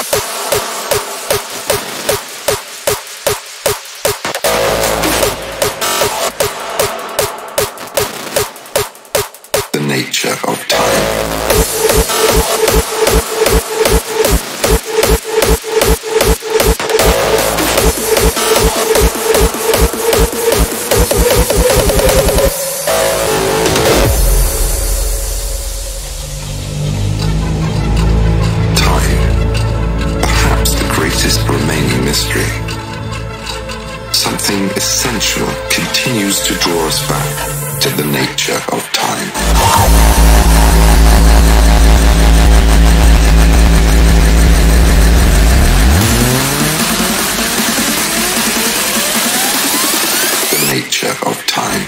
Nature of time. Time, perhaps the greatest remaining mystery. Something essential continues to draw us back to the nature of time. The nature of time.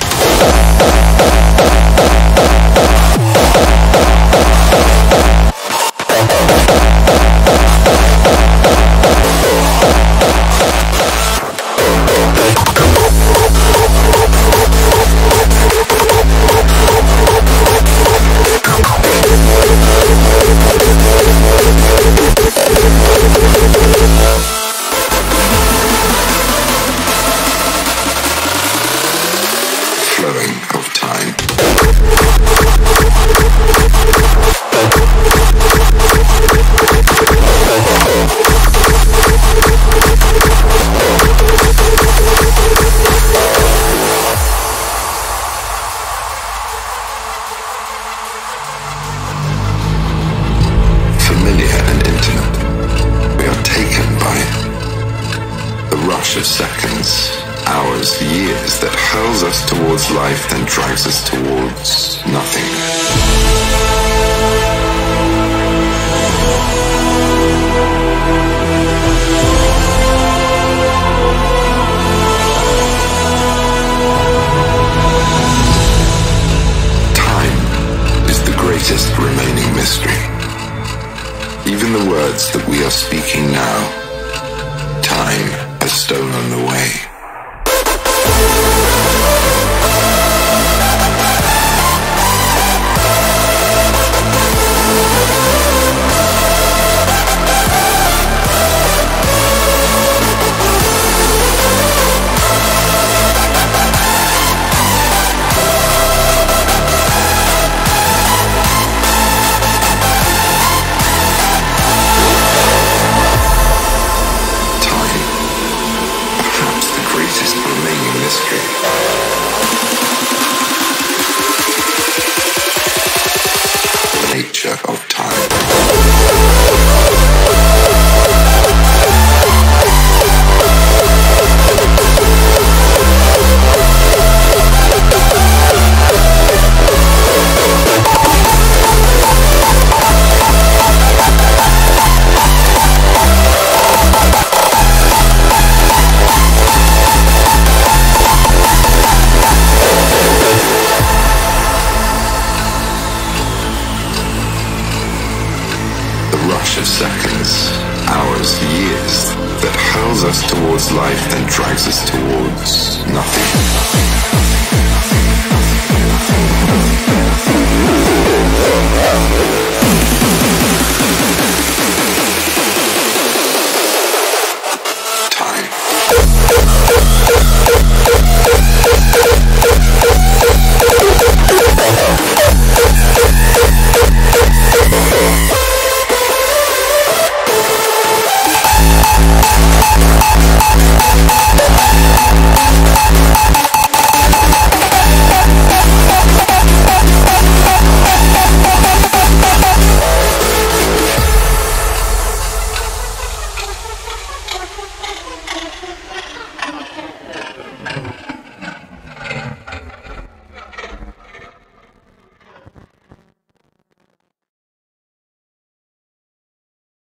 Flowing of time. Familiar and intimate, we are taken by it. The rush of seconds, hours, years that hurls us towards life, then drags us towards nothing. Time is the greatest remaining mystery. Even the words that we are speaking now, time has stolen away. Remaining mystery. The nature of time. Rush of seconds, hours, years that hurls us towards life, then drags us towards nothing.